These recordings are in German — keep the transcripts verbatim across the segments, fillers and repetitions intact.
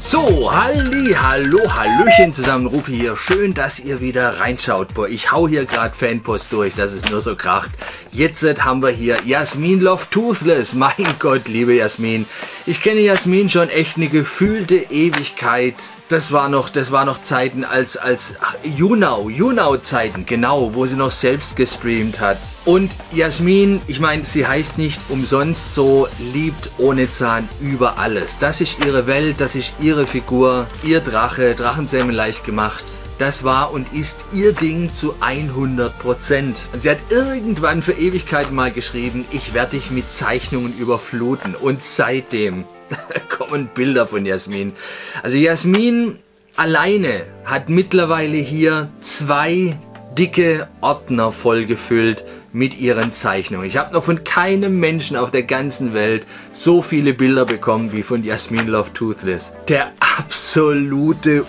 So, halli, hallo, hallöchen zusammen, Rupi hier. Schön, dass ihr wieder reinschaut. Boah, ich hau hier gerade Fanpost durch, dass es nur so kracht. Jetzt haben wir hier Jasmin Love Toothless. Mein Gott, liebe Jasmin. Ich kenne Jasmin schon echt eine gefühlte Ewigkeit. Das war noch, das war noch Zeiten als, als ach, YouNow, YouNow-Zeiten, genau, wo sie noch selbst gestreamt hat. Und Jasmin, ich meine, sie heißt nicht umsonst so, liebt ohne Zahn über alles. Das ist ihre Welt, das ist ihre Figur, ihr Drache, Drachenzähmen leicht gemacht. Das war und ist ihr Ding zu hundert Prozent. Und sie hat irgendwann für Ewigkeiten mal geschrieben, ich werde dich mit Zeichnungen überfluten. Und seitdem kommen Bilder von Jasmin. Also Jasmin alleine hat mittlerweile hier zwei dicke Ordner vollgefüllt mit ihren Zeichnungen. Ich habe noch von keinem Menschen auf der ganzen Welt so viele Bilder bekommen wie von Jasmin Love Toothless. Der absolute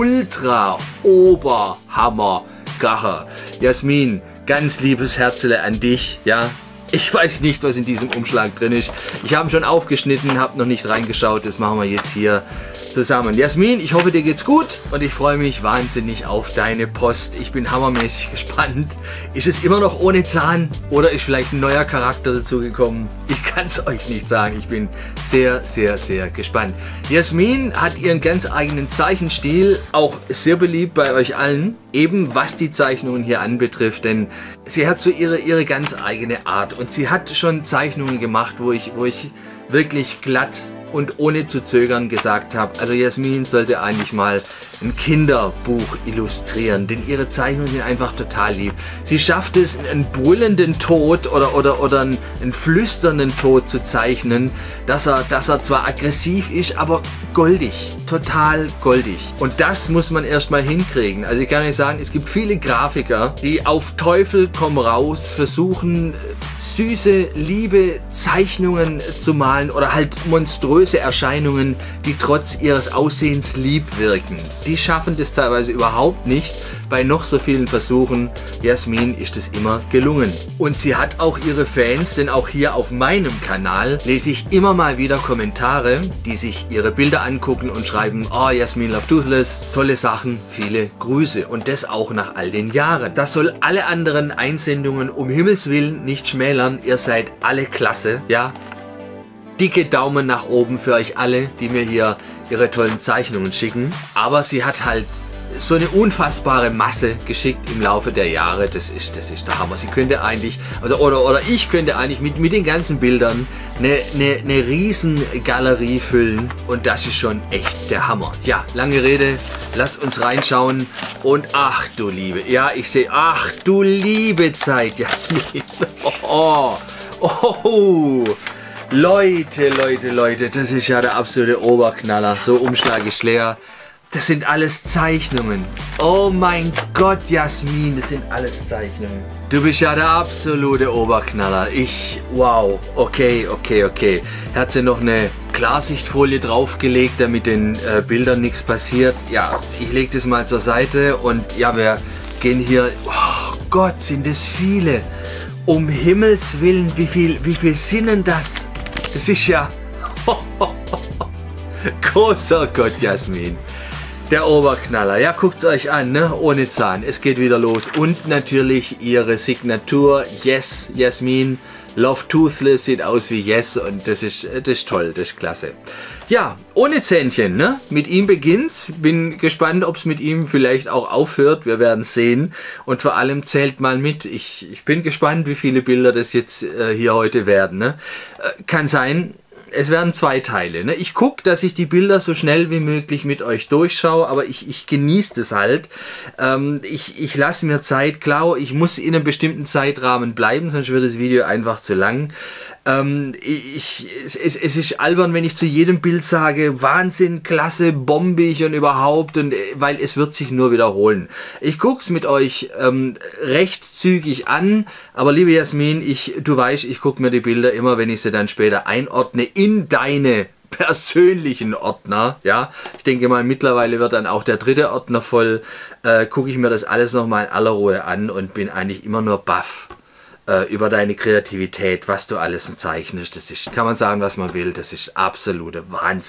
Ultra-Oberhammer-Gacher. Jasmin, ganz liebes Herzle an dich, ja. Ich weiß nicht, was in diesem Umschlag drin ist. Ich habe ihn schon aufgeschnitten, habe noch nicht reingeschaut. Das machen wir jetzt hier zusammen. Jasmin, ich hoffe, dir geht's gut und ich freue mich wahnsinnig auf deine Post. Ich bin hammermäßig gespannt. Ist es immer noch ohne Zahn oder ist vielleicht ein neuer Charakter dazugekommen? Ich kann es euch nicht sagen. Ich bin sehr, sehr, sehr gespannt. Jasmin hat ihren ganz eigenen Zeichenstil, auch sehr beliebt bei euch allen, eben was die Zeichnungen hier anbetrifft, denn sie hat so ihre, ihre ganz eigene Art und sie hat schon Zeichnungen gemacht, wo ich, wo ich wirklich glatt und ohne zu zögern gesagt habe, also Jasmin sollte eigentlich mal ein Kinderbuch illustrieren, denn ihre Zeichnungen sind einfach total lieb. Sie schafft es, einen brüllenden Tod oder, oder, oder einen, einen flüsternden Tod zu zeichnen, dass er, dass er zwar aggressiv ist, aber goldig, total goldig. Und das muss man erstmal hinkriegen. Also ich kann euch sagen, es gibt viele Grafiker, die auf Teufel komm raus versuchen, süße, liebe Zeichnungen zu malen oder halt monströse Erscheinungen, die trotz ihres Aussehens lieb wirken. Die schaffen das teilweise überhaupt nicht. Bei noch so vielen Versuchen, Jasmin, ist es immer gelungen. Und sie hat auch ihre Fans, denn auch hier auf meinem Kanal lese ich immer mal wieder Kommentare, die sich ihre Bilder angucken und schreiben, oh, Jasmin Love Toothless, tolle Sachen, viele Grüße. Und das auch nach all den Jahren. Das soll alle anderen Einsendungen um Himmels Willen nicht schmälern. Ihr seid alle klasse, ja. Dicke Daumen nach oben für euch alle, die mir hier ihre tollen Zeichnungen schicken. Aber sie hat halt so eine unfassbare Masse geschickt im Laufe der Jahre. Das ist, das ist der Hammer. Sie könnte eigentlich, also, oder, oder ich könnte eigentlich mit, mit den ganzen Bildern eine, eine, eine riesen Galerie füllen. Und das ist schon echt der Hammer. Ja, lange Rede. Lasst uns reinschauen. Und ach du Liebe. Ja, ich sehe, ach du liebe Zeit, Jasmin. Oh, oh, oh. Leute, Leute, Leute, das ist ja der absolute Oberknaller. So, Umschlag ist leer. Das sind alles Zeichnungen. Oh mein Gott, Jasmin, das sind alles Zeichnungen. Du bist ja der absolute Oberknaller. Ich, wow, okay, okay, okay. Hat sie noch eine Klarsichtfolie draufgelegt, damit den äh, Bildern nichts passiert. Ja, ich lege das mal zur Seite und ja, wir gehen hier. Oh Gott, sind das viele. Um Himmels Willen, wie viel, wie viel sind denn das? Das ist ja großer Gott, Jasmin. Der Oberknaller. Ja, guckt es euch an, ne? Ohne Zahn. Es geht wieder los. Und natürlich ihre Signatur. Yes, Jasmin. Love Toothless sieht aus wie Yes. Und das ist, das ist toll. Das ist klasse. Ja, ohne Zähnchen, ne? Mit ihm beginnt's. Bin gespannt, ob es mit ihm vielleicht auch aufhört. Wir werden sehen. Und vor allem zählt mal mit. Ich, ich bin gespannt, wie viele Bilder das jetzt äh, hier heute werden, ne? Äh, kann sein. Es werden zwei Teile. Ne? Ich gucke, dass ich die Bilder so schnell wie möglich mit euch durchschaue, aber ich, ich genieße das halt. Ähm, ich ich lasse mir Zeit. Klar, ich muss in einem bestimmten Zeitrahmen bleiben, sonst wird das Video einfach zu lang. Ähm, ich, es, es, es ist albern, wenn ich zu jedem Bild sage, Wahnsinn, klasse, bombig und überhaupt, und, weil es wird sich nur wiederholen. Ich gucke es mit euch ähm, recht zügig an, aber liebe Jasmin, ich, du weißt, ich gucke mir die Bilder immer, wenn ich sie dann später einordne, in deine persönlichen Ordner, ja, ich denke mal, mittlerweile wird dann auch der dritte Ordner voll, äh, gucke ich mir das alles nochmal in aller Ruhe an und bin eigentlich immer nur baff äh, über deine Kreativität, was du alles zeichnest. Das ist, kann man sagen, was man will, das ist absoluter Wahnsinn.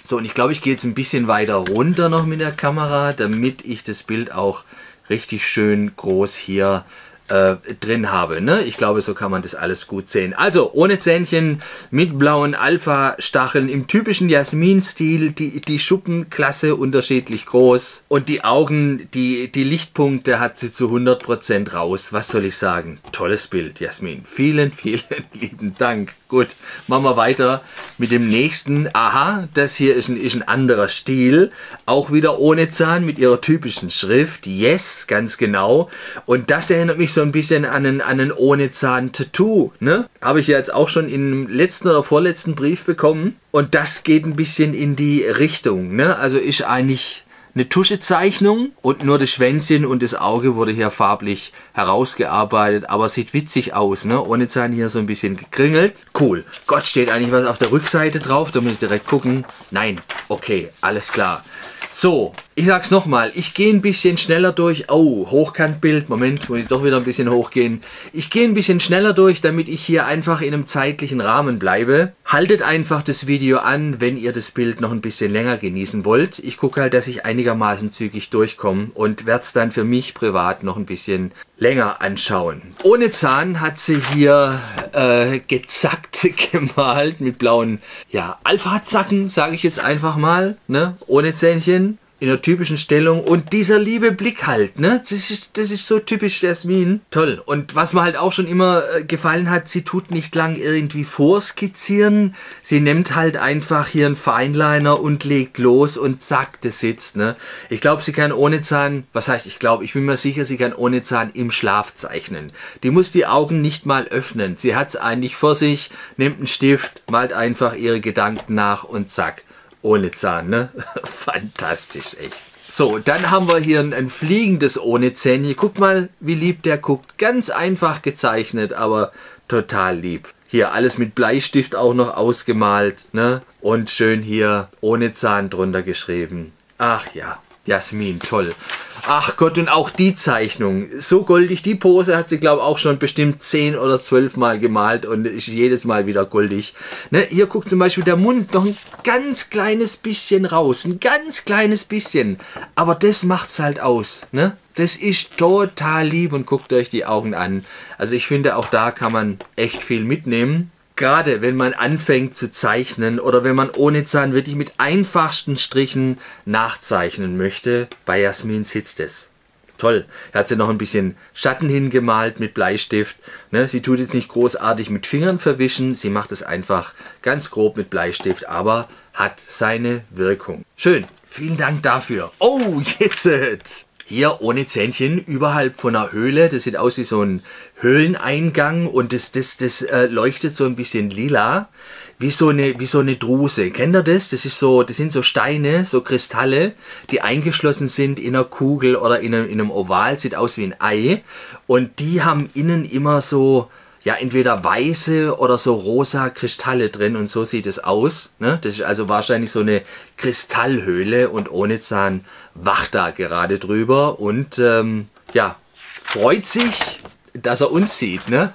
So, und ich glaube, ich gehe jetzt ein bisschen weiter runter noch mit der Kamera, damit ich das Bild auch richtig schön groß hier Äh, drin habe. Ne? Ich glaube, so kann man das alles gut sehen. Also ohne Zähnchen, mit blauen Alpha-Stacheln im typischen Jasmin-Stil. Die, die Schuppenklasse unterschiedlich groß. Und die Augen, die, die Lichtpunkte hat sie zu hundert Prozent raus. Was soll ich sagen? Tolles Bild, Jasmin. Vielen, vielen lieben Dank. Gut, machen wir weiter mit dem nächsten. Aha, das hier ist ein, ist ein anderer Stil. Auch wieder ohne Zahn mit ihrer typischen Schrift. Yes, ganz genau. Und das erinnert mich so ein bisschen an ein, an ein ohne Zahn Tattoo. Ne? Habe ich ja jetzt auch schon im letzten oder vorletzten Brief bekommen. Und das geht ein bisschen in die Richtung. Ne? Also ist eigentlich eine Tuschezeichnung und nur das Schwänzchen und das Auge wurde hier farblich herausgearbeitet, aber sieht witzig aus, ne? Ohne Zahn hier so ein bisschen gekringelt. Cool. Gott, steht eigentlich was auf der Rückseite drauf? Da muss ich direkt gucken. Nein. Okay, alles klar. So, ich sag's nochmal, ich gehe ein bisschen schneller durch. Oh, Hochkantbild. Moment, muss ich doch wieder ein bisschen hochgehen. Ich gehe ein bisschen schneller durch, damit ich hier einfach in einem zeitlichen Rahmen bleibe. Haltet einfach das Video an, wenn ihr das Bild noch ein bisschen länger genießen wollt. Ich gucke halt, dass ich einigermaßen zügig durchkomme und werde es dann für mich privat noch ein bisschen länger anschauen. Ohne Zahn hat sie hier äh, gezackt gemalt mit blauen, ja, Alpha-Zacken, sage ich jetzt einfach mal, ne? Ohne Zähnchen. In der typischen Stellung und dieser liebe Blick halt, ne? Das ist, das ist so typisch Jasmin. Toll. Und was mir halt auch schon immer äh, gefallen hat, sie tut nicht lang irgendwie vorskizzieren. Sie nimmt halt einfach hier einen Fineliner und legt los und zack, das sitzt, ne? Ich glaube, sie kann ohne Zahn, was heißt ich glaube, ich bin mir sicher, sie kann ohne Zahn im Schlaf zeichnen. Die muss die Augen nicht mal öffnen. Sie hat es eigentlich vor sich, nimmt einen Stift, malt einfach ihre Gedanken nach und zack. Ohne Zahn, ne? Fantastisch, echt. So, dann haben wir hier ein, ein fliegendes ohne Zähnchen. Guckt mal, wie lieb der guckt. Ganz einfach gezeichnet, aber total lieb. Hier alles mit Bleistift auch noch ausgemalt, ne? Und schön hier ohne Zahn drunter geschrieben. Ach ja, Jasmin, toll. Ach Gott, und auch die Zeichnung. So goldig, die Pose hat sie, glaube ich, auch schon bestimmt zehn oder zwölf Mal gemalt und ist jedes Mal wieder goldig. Ne, hier guckt zum Beispiel der Mund noch ein ganz kleines bisschen raus. Ein ganz kleines bisschen. Aber das macht's halt aus. Ne? Das ist total lieb und guckt euch die Augen an. Also ich finde, auch da kann man echt viel mitnehmen. Gerade wenn man anfängt zu zeichnen oder wenn man ohne Zahn wirklich mit einfachsten Strichen nachzeichnen möchte, bei Jasmin sitzt es. Toll. Er hat sie noch ein bisschen Schatten hingemalt mit Bleistift. Ne, sie tut jetzt nicht großartig mit Fingern verwischen, sie macht es einfach ganz grob mit Bleistift, aber hat seine Wirkung. Schön. Vielen Dank dafür. Oh, jetzt! Hier ohne Zähnchen, überhalb von einer Höhle. Das sieht aus wie so ein Höhleneingang und das, das, das äh, leuchtet so ein bisschen lila. Wie so, eine, wie so eine Druse. Kennt ihr das? Das ist so, das sind so Steine, so Kristalle, die eingeschlossen sind in einer Kugel oder in einem, in einem Oval. Sieht aus wie ein Ei. Und die haben innen immer so, ja, entweder weiße oder so rosa Kristalle drin und so sieht es aus. Ne? Das ist also wahrscheinlich so eine Kristallhöhle und ohne Zahn wacht da gerade drüber und ähm, ja, freut sich, dass er uns sieht. Ne?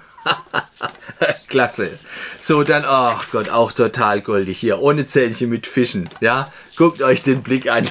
Klasse. So, dann, ach Gott, auch total goldig hier, ohne Zähnchen mit Fischen. Ja, guckt euch den Blick an.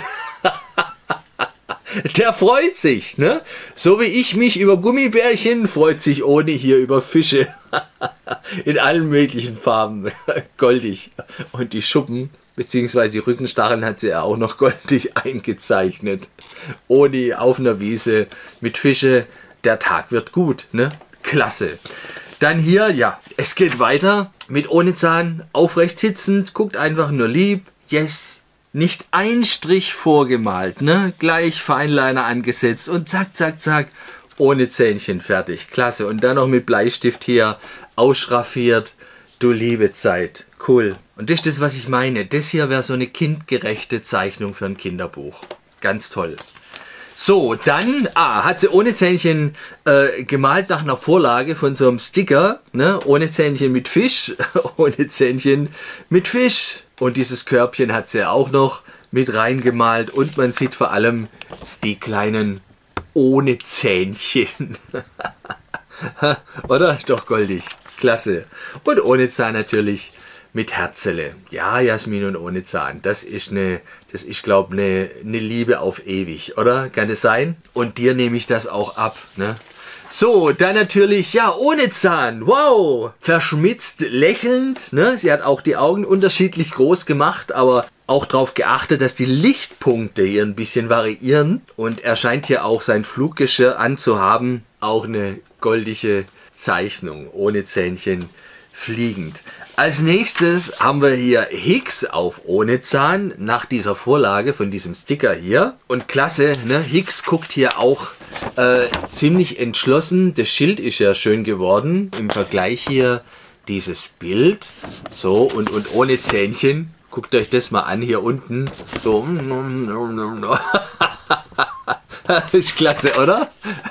Der freut sich, ne? So wie ich mich über Gummibärchen, freut sich Oni hier über Fische. In allen möglichen Farben. Goldig. Und die Schuppen, beziehungsweise die Rückenstacheln hat sie ja auch noch goldig eingezeichnet. Oni auf einer Wiese mit Fische. Der Tag wird gut, ne? Klasse. Dann hier, ja, es geht weiter mit ohne Zahn, aufrecht sitzend, guckt einfach nur lieb. Yes. Nicht ein Strich vorgemalt, ne? Gleich Fineliner angesetzt und zack, zack, zack, ohne Zähnchen fertig. Klasse. Und dann noch mit Bleistift hier ausschraffiert. Du liebe Zeit. Cool. Und das ist das, was ich meine. Das hier wäre so eine kindgerechte Zeichnung für ein Kinderbuch. Ganz toll. So, dann ah, hat sie ohne Zähnchen äh, gemalt nach einer Vorlage von so einem Sticker. Ne? Ohne Zähnchen mit Fisch, ohne Zähnchen mit Fisch. Und dieses Körbchen hat sie auch noch mit reingemalt. Und man sieht vor allem die kleinen ohne Zähnchen. Oder? Doch goldig. Klasse. Und ohne Zahn natürlich mit Herzele. Ja, Jasmin und ohne Zahn. Das ist eine, das ist, glaube ich, eine, eine Liebe auf ewig, oder? Kann das sein? Und dir nehme ich das auch ab, ne? So, dann natürlich, ja, ohne Zahn. Wow! Verschmitzt, lächelnd, ne? Sie hat auch die Augen unterschiedlich groß gemacht, aber auch darauf geachtet, dass die Lichtpunkte hier ein bisschen variieren. Und er scheint hier auch sein Fluggeschirr anzuhaben. Auch eine goldige Zeichnung, ohne Zähnchen, fliegend. Als nächstes haben wir hier Hicks auf ohne Zahn, nach dieser Vorlage von diesem Sticker hier. Und klasse, ne? Hicks guckt hier auch äh, ziemlich entschlossen. Das Schild ist ja schön geworden. Im Vergleich hier dieses Bild. So, und, und ohne Zähnchen. Guckt euch das mal an hier unten. So. Ist klasse, oder?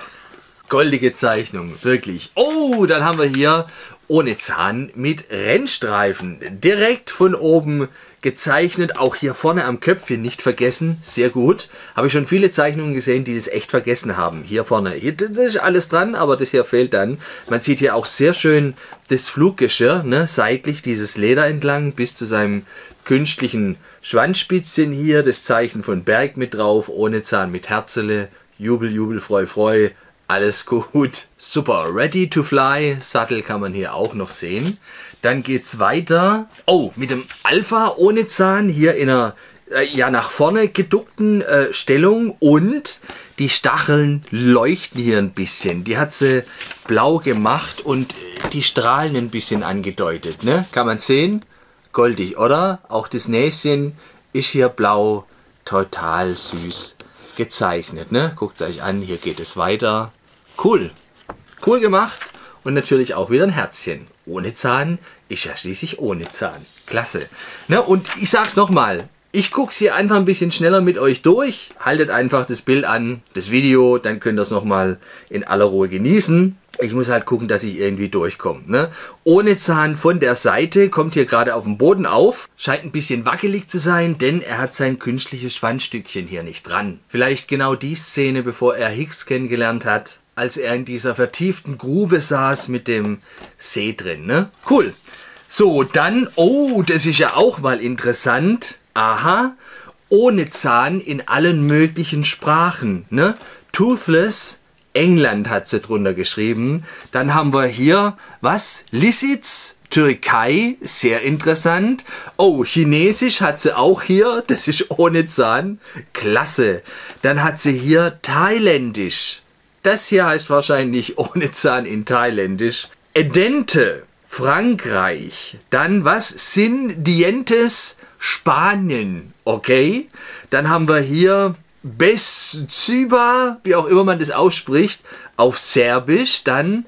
Goldige Zeichnung, wirklich. Oh, dann haben wir hier ohne Zahn mit Rennstreifen. Direkt von oben gezeichnet. Auch hier vorne am Köpfchen nicht vergessen. Sehr gut. Habe ich schon viele Zeichnungen gesehen, die das echt vergessen haben. Hier vorne. Hier, das ist alles dran, aber das hier fehlt dann. Man sieht hier auch sehr schön das Fluggeschirr, ne, seitlich dieses Leder entlang bis zu seinem künstlichen Schwanzspitzchen hier. Das Zeichen von Berg mit drauf. Ohne Zahn mit Herzele. Jubel, Jubel, Freu, Freu. Alles gut. Super. Ready to fly. Sattel kann man hier auch noch sehen. Dann geht's weiter. Oh, mit dem Alpha ohne Zahn hier in einer äh, ja nach vorne geduckten äh, Stellung. Und die Stacheln leuchten hier ein bisschen. Die hat sie blau gemacht und die Strahlen ein bisschen angedeutet. Ne? Kann man sehen? Goldig, oder? Auch das Näschen ist hier blau. Total süß gezeichnet. Ne? Guckt es euch an. Hier geht es weiter. Cool. Cool gemacht. Und natürlich auch wieder ein Herzchen. Ohne Zahn ist ja schließlich ohne Zahn. Klasse. Ne? Und ich sag's nochmal. Ich gucke es hier einfach ein bisschen schneller mit euch durch. Haltet einfach das Bild an, das Video. Dann könnt ihr es nochmal in aller Ruhe genießen. Ich muss halt gucken, dass ich irgendwie durchkomme. Ne? Ohne Zahn von der Seite, kommt hier gerade auf dem Boden auf. Scheint ein bisschen wackelig zu sein, denn er hat sein künstliches Schwanzstückchen hier nicht dran. Vielleicht genau die Szene, bevor er Hicks kennengelernt hat, als er in dieser vertieften Grube saß mit dem See drin. Ne? Cool. So, dann, oh, das ist ja auch mal interessant. Aha, ohne Zahn in allen möglichen Sprachen. Ne? Toothless, England hat sie drunter geschrieben. Dann haben wir hier, was? Lisic, Türkei, sehr interessant. Oh, Chinesisch hat sie auch hier, das ist ohne Zahn. Klasse. Dann hat sie hier Thailändisch. Das hier heißt wahrscheinlich ohne Zahn in Thailändisch. Edente, Frankreich. Dann was? Sin Dientes, Spanien. Okay. Dann haben wir hier Beszyba, wie auch immer man das ausspricht, auf Serbisch. Dann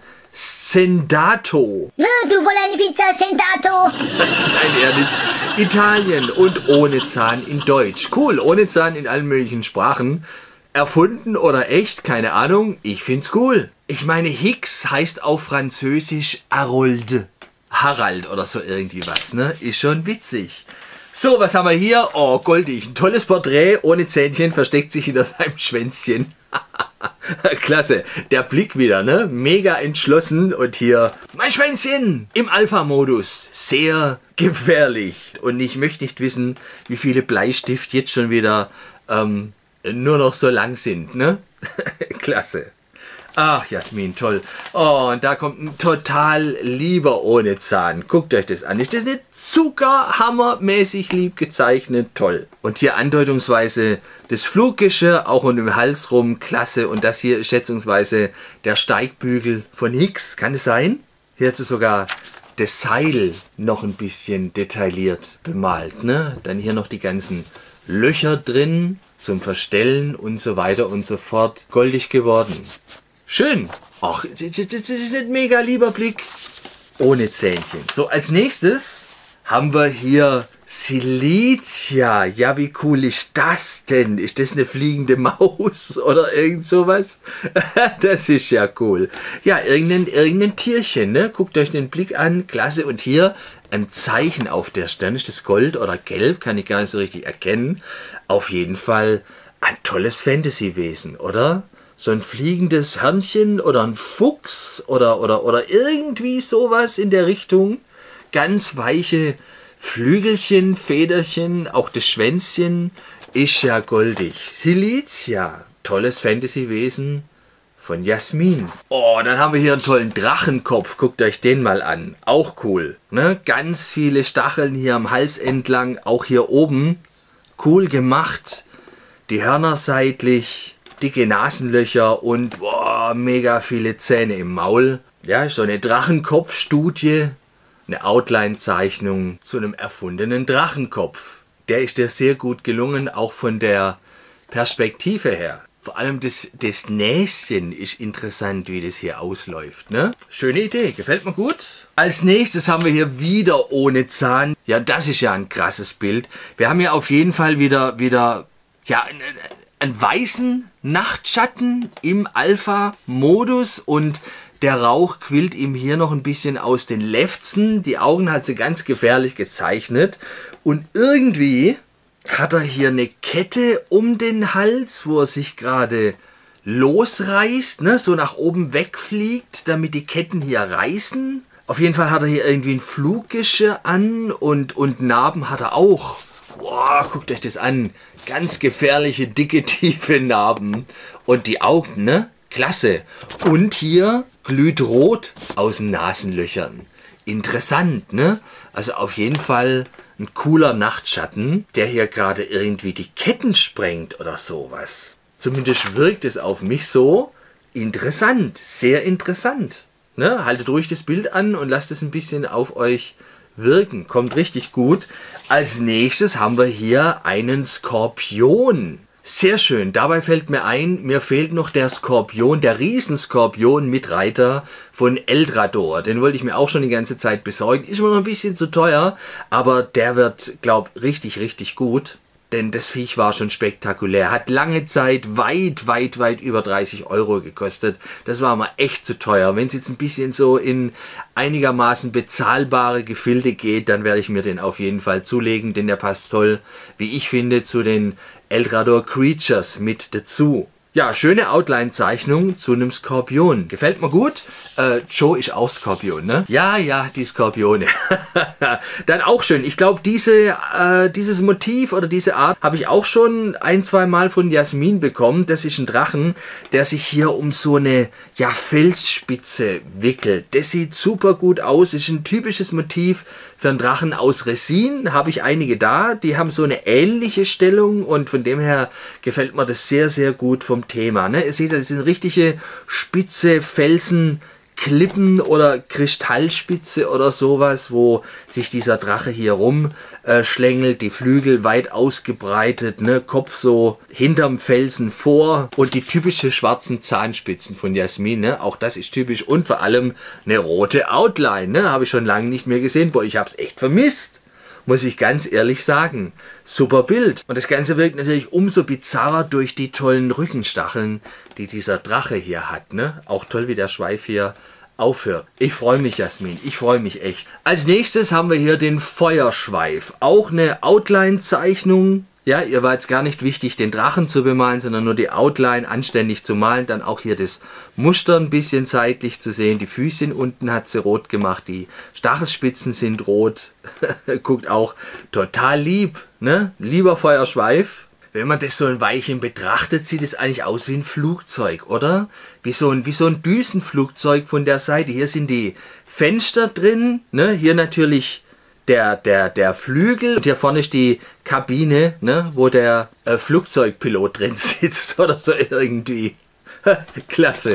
Sendato. Du wolltest eine Pizza Sendato. Nein, eher nicht. Italien und ohne Zahn in Deutsch. Cool, ohne Zahn in allen möglichen Sprachen. Erfunden oder echt, keine Ahnung. Ich find's cool. Ich meine, Hicks heißt auf Französisch Harold. Harald oder so irgendwie was, ne? Ist schon witzig. So, was haben wir hier? Oh, goldig. Ein tolles Porträt. Ohne Zähnchen, versteckt sich hinter seinem Schwänzchen. Klasse. Der Blick wieder, ne? Mega entschlossen. Und hier mein Schwänzchen im Alpha-Modus. Sehr gefährlich. Und ich möchte nicht wissen, wie viele Bleistift jetzt schon wieder ähm, nur noch so lang sind, ne? Klasse. Ach, Jasmin, toll. Oh, und da kommt ein total lieber ohne Zahn. Guckt euch das an. Ist das nicht zuckerhammermäßig lieb gezeichnet? Toll. Und hier andeutungsweise das Fluggeschirr, auch um den Hals rum. Klasse. Und das hier ist schätzungsweise der Steigbügel von Hicks. Kann es sein? Hier hat sie sogar das Seil noch ein bisschen detailliert bemalt, ne? Dann hier noch die ganzen Löcher drin zum Verstellen und so weiter und so fort. Goldig geworden. Schön. Ach, das ist ein mega lieber Blick. Ohne Zähnchen. So, als nächstes haben wir hier Silicia. Ja, wie cool ist das denn? Ist das eine fliegende Maus oder irgend sowas? Das ist ja cool. Ja, irgendein, irgendein Tierchen, ne? Guckt euch den Blick an. Klasse. Und hier ein Zeichen auf der Stirn. Ist das Gold oder Gelb? Kann ich gar nicht so richtig erkennen. Auf jeden Fall ein tolles Fantasy-Wesen, oder? So ein fliegendes Hörnchen oder ein Fuchs oder, oder, oder irgendwie sowas in der Richtung. Ganz weiche Flügelchen, Federchen, auch das Schwänzchen ist ja goldig. Silizia, tolles Fantasy-Wesen von Jasmin. Oh, dann haben wir hier einen tollen Drachenkopf. Guckt euch den mal an. Auch cool. Ne? Ganz viele Stacheln hier am Hals entlang. Auch hier oben. Cool gemacht. Die Hörner seitlich. Dicke Nasenlöcher und boah, mega viele Zähne im Maul. Ja, so eine Drachenkopfstudie. Eine Outline-Zeichnung zu einem erfundenen Drachenkopf. Der ist dir sehr gut gelungen, auch von der Perspektive her. Vor allem das, das Näschen ist interessant, wie das hier ausläuft. Ne? Schöne Idee, gefällt mir gut. Als nächstes haben wir hier wieder ohne Zahn. Ja, das ist ja ein krasses Bild. Wir haben hier auf jeden Fall wieder, wieder ja, einen, einen weißen Nachtschatten im Alpha-Modus und der Rauch quillt ihm hier noch ein bisschen aus den Lefzen. Die Augen hat sie ganz gefährlich gezeichnet. Und irgendwie hat er hier eine Kette um den Hals, wo er sich gerade losreißt, ne? So nach oben wegfliegt, damit die Ketten hier reißen. Auf jeden Fall hat er hier irgendwie ein Fluggeschirr an und, und Narben hat er auch. Boah, guckt euch das an. Ganz gefährliche, dicke, tiefe Narben. Und die Augen, ne? Klasse. Und hier glüht rot aus den Nasenlöchern. Interessant, ne? Also auf jeden Fall ein cooler Nachtschatten, der hier gerade irgendwie die Ketten sprengt oder sowas. Zumindest wirkt es auf mich so. Interessant, sehr interessant. Ne? Haltet ruhig das Bild an und lasst es ein bisschen auf euch wirken. Kommt richtig gut. Als nächstes haben wir hier einen Skorpion. Sehr schön. Dabei fällt mir ein, mir fehlt noch der Skorpion, der Riesenskorpion mit Reiter von Eldrador. Den wollte ich mir auch schon die ganze Zeit besorgen. Ist immer noch ein bisschen zu teuer, aber der wird, glaube ich, richtig, richtig gut. Denn das Viech war schon spektakulär. Hat lange Zeit weit, weit, weit über dreißig Euro gekostet. Das war mal echt zu teuer. Wenn es jetzt ein bisschen so in einigermaßen bezahlbare Gefilde geht, dann werde ich mir den auf jeden Fall zulegen, denn der passt toll, wie ich finde, zu den Eldrador Creatures mit dazu. Ja, schöne Outline-Zeichnung zu einem Skorpion. Gefällt mir gut. Äh, Joe ist auch Skorpion, ne? Ja, ja, die Skorpione. Dann auch schön. Ich glaube, diese, äh, dieses Motiv oder diese Art habe ich auch schon ein, zwei Mal von Jasmin bekommen. Das ist ein Drachen, der sich hier um so eine ja, Felsspitze wickelt. Das sieht super gut aus. Ist ein typisches Motiv für einen Drachen aus Resin. Habe ich einige da. Die haben so eine ähnliche Stellung und von dem her gefällt mir das sehr, sehr gut vom Thema. Ne? Ihr seht, das sind richtige spitze Felsen, Klippen oder Kristallspitze oder sowas, wo sich dieser Drache hier rumschlängelt, äh, die Flügel weit ausgebreitet, ne? Kopf so hinterm Felsen vor und die typische schwarzen Zahnspitzen von Jasmin, ne? Auch das ist typisch und vor allem eine rote Outline, ne? Habe ich schon lange nicht mehr gesehen, boah, ich habe es echt vermisst. Muss ich ganz ehrlich sagen. Super Bild. Und das Ganze wirkt natürlich umso bizarrer durch die tollen Rückenstacheln, die dieser Drache hier hat. Ne? Auch toll, wie der Schweif hier aufhört. Ich freue mich, Jasmin. Ich freue mich echt. Als nächstes haben wir hier den Feuerschweif. Auch eine Outline-Zeichnung. Ja, ihr war jetzt gar nicht wichtig, den Drachen zu bemalen, sondern nur die Outline anständig zu malen. Dann auch hier das Muster ein bisschen seitlich zu sehen. Die Füßchen unten hat sie rot gemacht. Die Stachelspitzen sind rot. Guckt auch total lieb, ne? Lieber Feuerschweif. Wenn man das so ein Weilchen betrachtet, sieht es eigentlich aus wie ein Flugzeug, oder? Wie so ein, wie so ein Düsenflugzeug von der Seite. Hier sind die Fenster drin, ne? Hier natürlich Der, der, der Flügel und hier vorne ist die Kabine, ne, wo der äh, Flugzeugpilot drin sitzt oder so irgendwie. Klasse.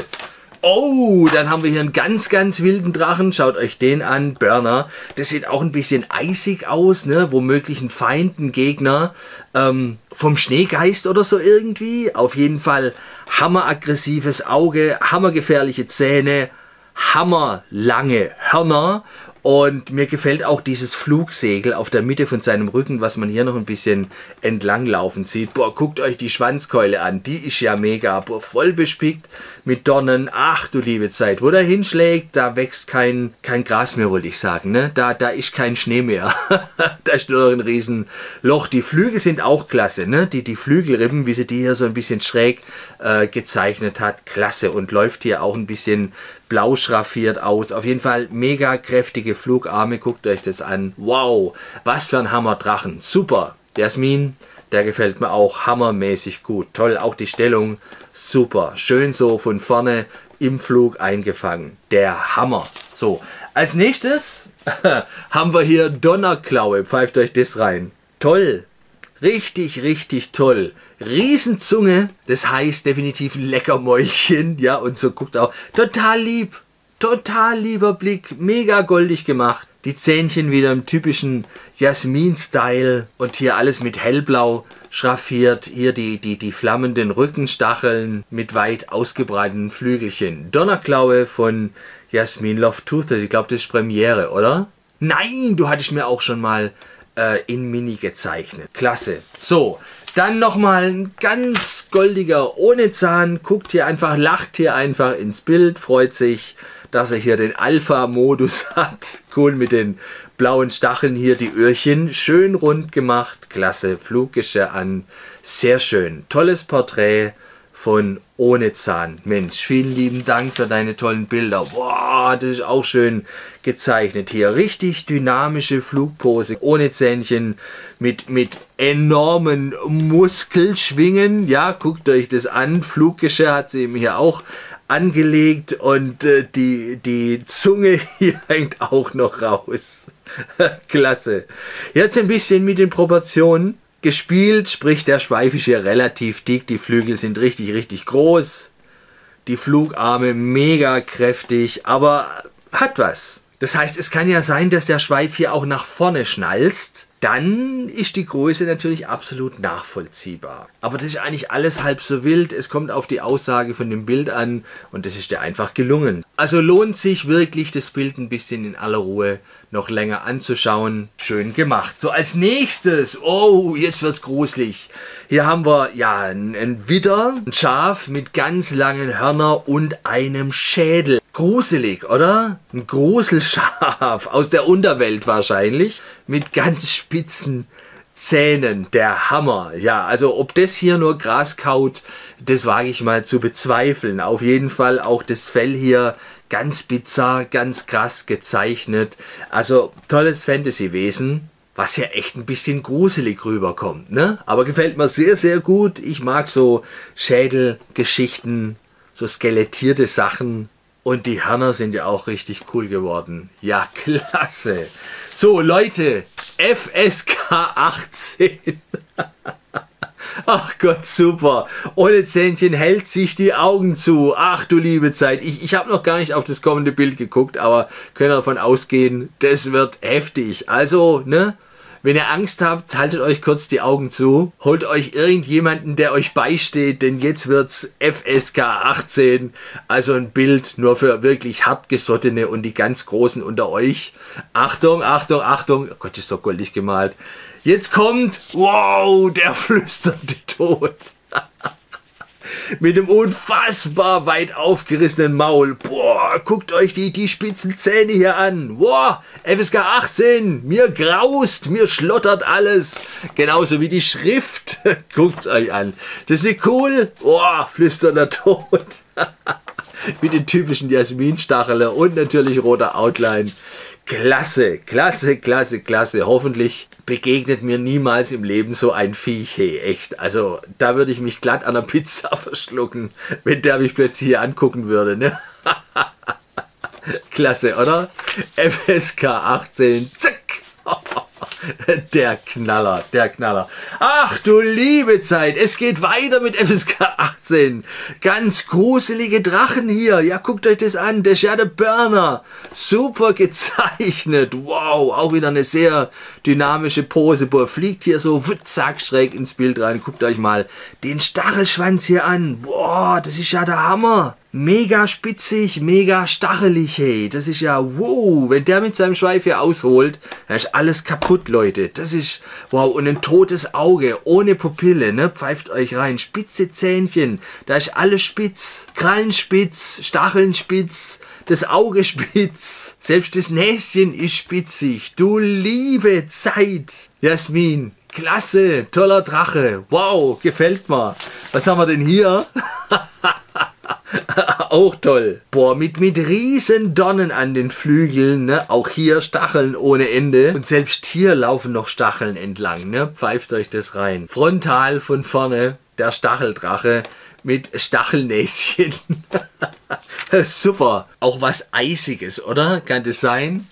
Oh, dann haben wir hier einen ganz, ganz wilden Drachen. Schaut euch den an, Burner. Das sieht auch ein bisschen eisig aus, ne, womöglich ein Feind, ein Gegner ähm, vom Schneegeist oder so irgendwie. Auf jeden Fall hammeraggressives Auge, hammergefährliche Zähne, hammerlange Hörner. Und mir gefällt auch dieses Flugsegel auf der Mitte von seinem Rücken, was man hier noch ein bisschen entlang laufen sieht. Boah, guckt euch die Schwanzkeule an, die ist ja mega. Boah, voll bespickt mit Dornen. Ach du liebe Zeit, wo der hinschlägt, da wächst kein, kein Gras mehr, wollte ich sagen. Ne? Da, da ist kein Schnee mehr. Da ist nur noch ein Riesenloch. Die Flügel sind auch klasse. Ne? Die, die Flügelrippen, wie sie die hier so ein bisschen schräg äh, gezeichnet hat, klasse. Und läuft hier auch ein bisschen blau schraffiert aus. Auf jeden Fall mega kräftige Flugarme, guckt euch das an. Wow, was für ein Hammerdrachen. Super. Jasmin, der gefällt mir auch hammermäßig gut. Toll, auch die Stellung, super. Schön so von vorne im Flug eingefangen. Der Hammer. So, als nächstes haben wir hier Donnerklaue. Pfeift euch das rein. Toll. Richtig, richtig toll. Riesenzunge, das heißt definitiv ein Leckermäulchen. Ja, und so guckt auch. Total lieb. Total lieber Blick. Mega goldig gemacht. Die Zähnchen wieder im typischen Jasmin-Style. Und hier alles mit hellblau schraffiert. Hier die, die, die flammenden Rückenstacheln mit weit ausgebreiteten Flügelchen. Donnerklaue von Jasmin Love Toothers. Ich glaube, das ist Premiere, oder? Nein, du hattest mir auch schon mal äh, in Mini gezeichnet. Klasse. So, dann nochmal ein ganz goldiger ohne Zahn. Guckt hier einfach, lacht hier einfach ins Bild. Freut sich, dass er hier den Alpha-Modus hat. Cool mit den blauen Stacheln hier, die Öhrchen. Schön rund gemacht. Klasse. Fluggeschirr an. Sehr schön. Tolles Porträt von ohne Zahn. Mensch, vielen lieben Dank für deine tollen Bilder. Boah, das ist auch schön gezeichnet hier. Richtig dynamische Flugpose. Ohne Zähnchen. Mit, mit enormen Muskelschwingen. Ja, guckt euch das an. Fluggeschirr hat sie ihm hier auch angelegt und äh, die, die Zunge hier hängt auch noch raus. Klasse. Jetzt ein bisschen mit den Proportionen gespielt, sprich der Schweif ist hier relativ dick, die Flügel sind richtig, richtig groß, die Flugarme mega kräftig, aber hat was. Das heißt, es kann ja sein, dass der Schweif hier auch nach vorne schnalzt. Dann ist die Größe natürlich absolut nachvollziehbar. Aber das ist eigentlich alles halb so wild. Es kommt auf die Aussage von dem Bild an und das ist dir einfach gelungen. Also lohnt sich wirklich, das Bild ein bisschen in aller Ruhe noch länger anzuschauen. Schön gemacht. So, als nächstes, oh, jetzt wird's gruselig. Hier haben wir ja ein, ein Widder, ein Schaf mit ganz langen Hörnern und einem Schädel. Gruselig, oder? Ein Gruselschaf aus der Unterwelt wahrscheinlich. Mit ganz spitzen Zähnen. Der Hammer. Ja, also ob das hier nur Gras kaut, das wage ich mal zu bezweifeln. Auf jeden Fall auch das Fell hier ganz bizarr, ganz krass gezeichnet. Also tolles Fantasy-Wesen, was ja echt ein bisschen gruselig rüberkommt, ne? Aber gefällt mir sehr, sehr gut. Ich mag so Schädelgeschichten, so skelettierte Sachen. Und die Hörner sind ja auch richtig cool geworden. Ja, klasse. So, Leute, F S K achtzehn. Ach Gott, super. Ohne Zähnchen hält sich die Augen zu. Ach du liebe Zeit. Ich, ich habe noch gar nicht auf das kommende Bild geguckt, aber können davon ausgehen, das wird heftig. Also, ne? Wenn ihr Angst habt, haltet euch kurz die Augen zu. Holt euch irgendjemanden, der euch beisteht, denn jetzt wird's F S K achtzehn. Also ein Bild nur für wirklich hartgesottene und die ganz Großen unter euch. Achtung, Achtung, Achtung. Oh Gott, ist so goldig gemalt. Jetzt kommt, wow, der flüsternde Tod. Mit dem unfassbar weit aufgerissenen Maul. Boah, guckt euch die, die spitzen Zähne hier an. Boah, F S K achtzehn, mir graust, mir schlottert alles. Genauso wie die Schrift. Guckt's euch an. Das ist cool. Boah, flüsternder Tod. Mit den typischen Jasminstacheln und natürlich roter Outline. Klasse, klasse, klasse, klasse. Hoffentlich begegnet mir niemals im Leben so ein Viech. Hey, echt. Also da würde ich mich glatt an der Pizza verschlucken, wenn der mich plötzlich hier angucken würde. Ne? Klasse, oder? F S K achtzehn. Zack. Der Knaller, der Knaller. Ach du liebe Zeit, es geht weiter mit F S K achtzehn. Ganz gruselige Drachen hier. Ja, guckt euch das an. Der Shadow Burner. Super gezeichnet. Wow, auch wieder eine sehr dynamische Pose. Boah, fliegt hier so zack schräg ins Bild rein. Guckt euch mal den Stachelschwanz hier an. Boah, das ist ja der Hammer. Mega spitzig, mega stachelig, hey. Das ist ja, wow, wenn der mit seinem Schweif hier ausholt, dann ist alles kaputt, Leute. Das ist, wow, und ein totes Auge, ohne Pupille, ne? Pfeift euch rein. Spitze Zähnchen, da ist alles spitz. Krallen spitz, Stacheln spitz, das Auge spitz. Selbst das Näschen ist spitzig. Du liebe Zeit, Jasmin. Klasse, toller Drache. Wow, gefällt mir. Was haben wir denn hier? Auch toll. Boah, mit, mit riesen Dornen an den Flügeln, ne? Auch hier Stacheln ohne Ende. Und selbst hier laufen noch Stacheln entlang, ne? Pfeift euch das rein. Frontal von vorne der Stacheldrache mit Stachelnäschen. Super. Auch was Eisiges, oder? Kann das sein?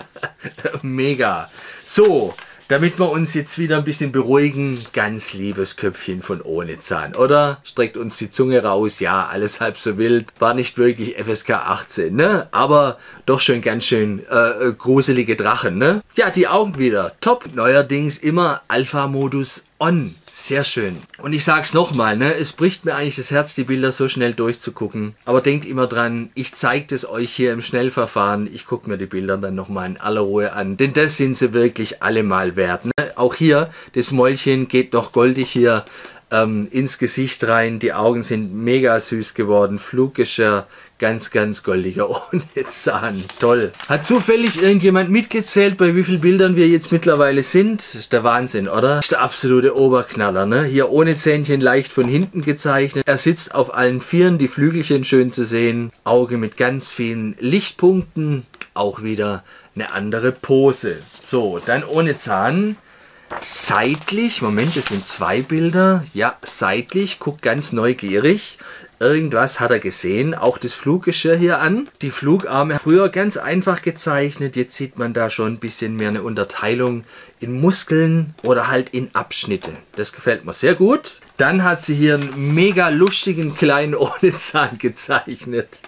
Mega. So. Damit wir uns jetzt wieder ein bisschen beruhigen, ganz liebes Köpfchen von ohne Zahn, oder? Streckt uns die Zunge raus, ja, alles halb so wild. War nicht wirklich F S K achtzehn, ne? Aber doch schon ganz schön äh, gruselige Drachen, ne? Ja, die Augen wieder, top. Neuerdings immer Alpha-Modus on. Sehr schön. Und ich sag's nochmal, ne? Es bricht mir eigentlich das Herz, die Bilder so schnell durchzugucken. Aber denkt immer dran, ich zeige es euch hier im Schnellverfahren. Ich gucke mir die Bilder dann nochmal in aller Ruhe an. Denn das sind sie wirklich alle mal wert. Ne? Auch hier, das Mäulchen geht noch goldig hier ähm, ins Gesicht rein. Die Augen sind mega süß geworden. Fluggeschirr, ganz, ganz goldiger ohne Zahn. Toll. Hat zufällig irgendjemand mitgezählt, bei wie vielen Bildern wir jetzt mittlerweile sind? Das ist der Wahnsinn, oder? Das ist der absolute Oberknaller, ne? Hier ohne Zähnchen leicht von hinten gezeichnet. Er sitzt auf allen Vieren, die Flügelchen schön zu sehen. Auge mit ganz vielen Lichtpunkten. Auch wieder eine andere Pose. So, dann ohne Zahn. Seitlich, Moment, das sind zwei Bilder. Ja, seitlich, guckt ganz neugierig. Irgendwas hat er gesehen, auch das Fluggeschirr hier an. Die Flugarme früher ganz einfach gezeichnet, jetzt sieht man da schon ein bisschen mehr eine Unterteilung in Muskeln oder halt in Abschnitte. Das gefällt mir sehr gut. Dann hat sie hier einen mega lustigen kleinen ohne Zahn gezeichnet.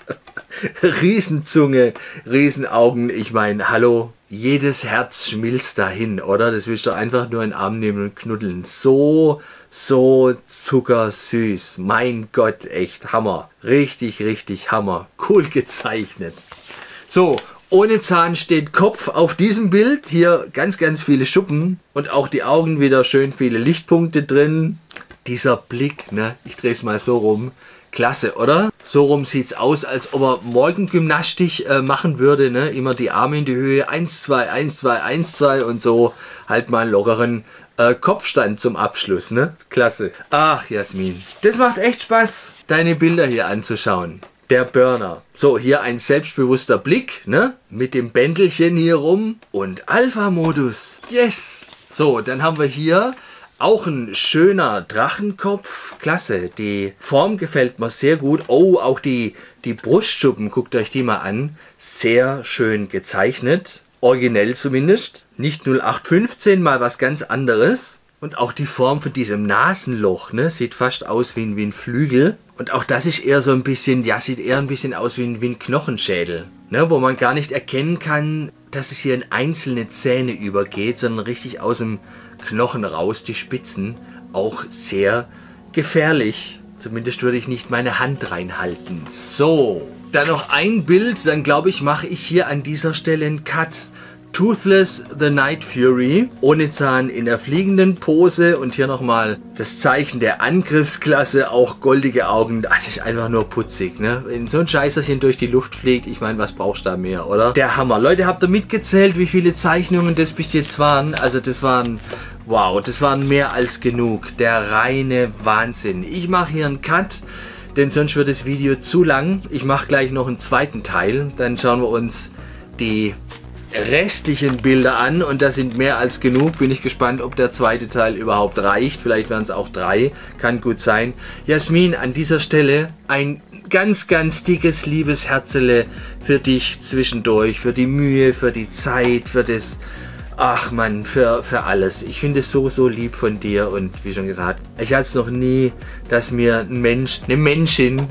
Riesenzunge, Riesenaugen, ich meine, hallo. Jedes Herz schmilzt dahin, oder? Das willst du einfach nur in den Arm nehmen und knuddeln. So, so zuckersüß. Mein Gott, echt Hammer. Richtig, richtig Hammer. Cool gezeichnet. So, ohne Zahn steht Kopf auf diesem Bild. Hier ganz, ganz viele Schuppen. Und auch die Augen wieder schön viele Lichtpunkte drin. Dieser Blick, ne? Ich drehe es mal so rum. Klasse, oder? So rum sieht es aus, als ob er Morgengymnastik äh, machen würde. Ne? Immer die Arme in die Höhe. eins, zwei, eins, zwei, eins, zwei und so halt mal einen lockeren äh, Kopfstand zum Abschluss. Ne? Klasse. Ach, Jasmin. Das macht echt Spaß, deine Bilder hier anzuschauen. Der Burner. So, hier ein selbstbewusster Blick. Ne? Mit dem Bändelchen hier rum. Und Alpha-Modus. Yes. So, dann haben wir hier auch ein schöner Drachenkopf. Klasse. Die Form gefällt mir sehr gut. Oh, auch die, die Brustschuppen. Guckt euch die mal an. Sehr schön gezeichnet. Originell zumindest. Nicht null acht fünfzehn, mal was ganz anderes. Und auch die Form von diesem Nasenloch, ne, sieht fast aus wie ein, wie ein Flügel. Und auch das ist eher so ein bisschen, ja, sieht eher ein bisschen aus wie ein, wie ein Knochenschädel. Ne, wo man gar nicht erkennen kann, dass es hier in einzelne Zähne übergeht, sondern richtig aus dem Knochen raus, die Spitzen. Auch sehr gefährlich. Zumindest würde ich nicht meine Hand reinhalten. So, dann noch ein Bild, dann glaube ich, mache ich hier an dieser Stelle einen Cut. Toothless the Night Fury, ohne Zahn in der fliegenden Pose und hier nochmal das Zeichen der Angriffsklasse, auch goldige Augen, das ist einfach nur putzig, ne? Wenn so ein Scheißerchen durch die Luft fliegt, ich meine, was brauchst du da mehr, oder? Der Hammer. Leute, habt ihr mitgezählt, wie viele Zeichnungen das bis jetzt waren? Also das waren, wow, das waren mehr als genug. Der reine Wahnsinn. Ich mache hier einen Cut, denn sonst wird das Video zu lang. Ich mache gleich noch einen zweiten Teil, dann schauen wir uns die restlichen Bilder an und das sind mehr als genug. Bin ich gespannt, ob der zweite Teil überhaupt reicht. Vielleicht werden es auch drei. Kann gut sein. Jasmin, an dieser Stelle ein ganz, ganz dickes, liebes Herzele für dich zwischendurch. Für die Mühe, für die Zeit, für das... Ach man, für, für alles. Ich finde es so, so lieb von dir und wie schon gesagt, ich hatte es noch nie, dass mir ein Mensch, eine Menschin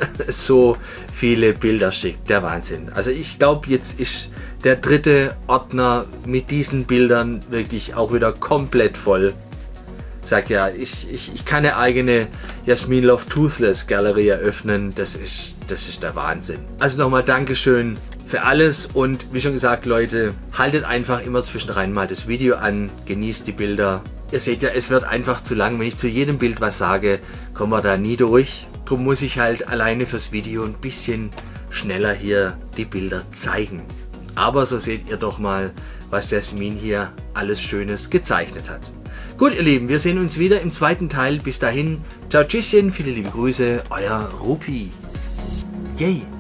so viele Bilder schickt. Der Wahnsinn. Also ich glaube, jetzt ist der dritte Ordner mit diesen Bildern wirklich auch wieder komplett voll. Sag ja, ich, ich, ich kann eine eigene Jasmin Love Toothless Galerie eröffnen. Das ist, das ist der Wahnsinn. Also nochmal Dankeschön für alles und wie schon gesagt, Leute, haltet einfach immer zwischendrin mal das Video an, genießt die Bilder. Ihr seht ja, es wird einfach zu lang. Wenn ich zu jedem Bild was sage, kommen wir da nie durch. Darum muss ich halt alleine fürs Video ein bisschen schneller hier die Bilder zeigen. Aber so seht ihr doch mal, was Jasmin hier alles Schönes gezeichnet hat. Gut, ihr Lieben, wir sehen uns wieder im zweiten Teil. Bis dahin, ciao, tschüsschen, viele liebe Grüße, euer Rupi. Yay.